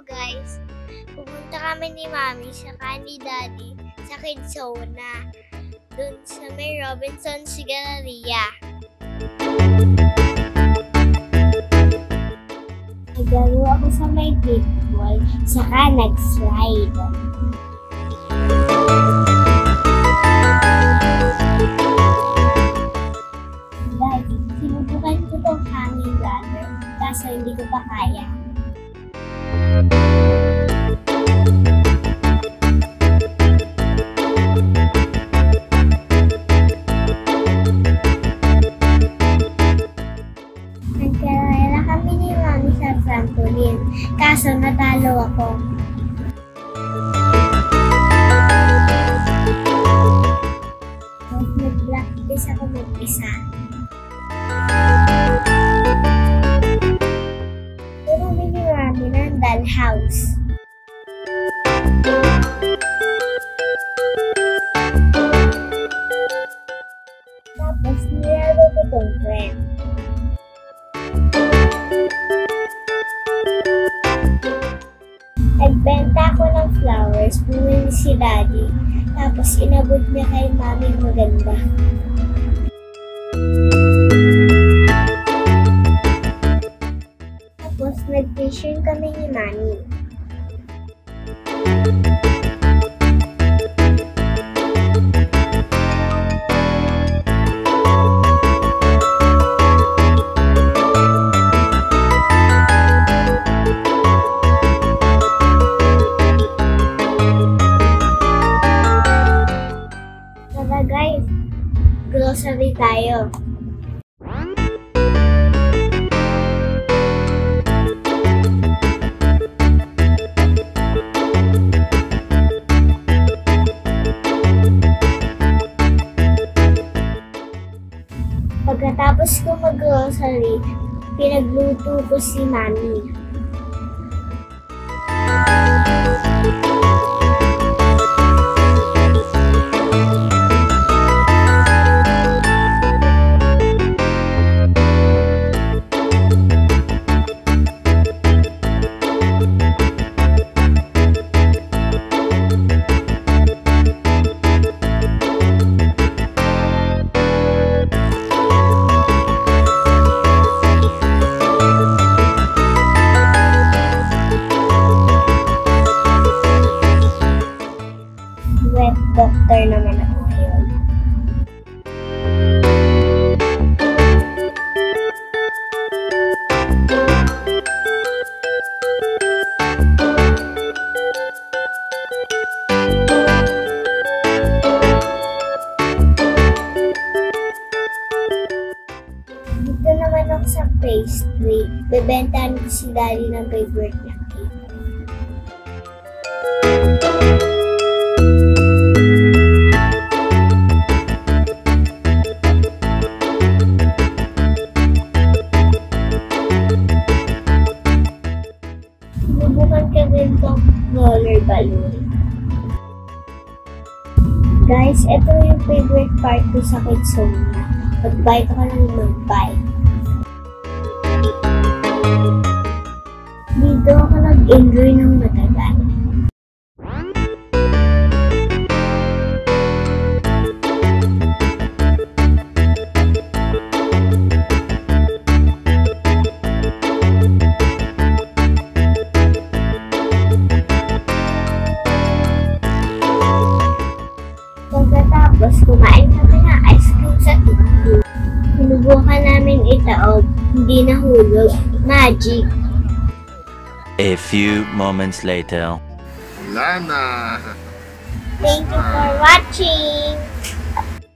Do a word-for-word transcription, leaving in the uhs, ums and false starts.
guys, pupunta kami ni Mami sa ni Daddy sa Kidzoona dun sa may Robinson Galleria. Naglaro ako sa may big ball, saka nag-slide. Guys, sinubukan ko tong hanging ladder, kaso hindi ko pa kaya. Nagkarera kami ni Mami sa trampoline, kaso natalo ako. Tapos nag-practice ako mag-isa. Ito kami ni Mami ng dollhouse. Tapos nilaro ko tong friend. Nagbenta ako ng flowers, bumili si Daddy, tapos inabot niya kay Mami maganda. Tapos nag-fishing kami ni Mami. Tara guys, grocery tayo. Pagkatapos ko mag-grocery, pinagluto ko si Mami. Doctor naman ako ngayon. Dito naman ako sa pastry. Bebentahan ko si Daddy ng favorite niya cake. Subukan ka rin itong roller balloon. Guys, ito yung favorite part ko sa kidzoona. Mag-bike ako lang mag-bike. Dito ako nag-enjoy ng matagal. Pagkatapos, kumain kami ng ice cream sa tubo. Sinubukan namin itaob, hindi nahulog. Magic! A few moments later. Wala na. Thank you for watching!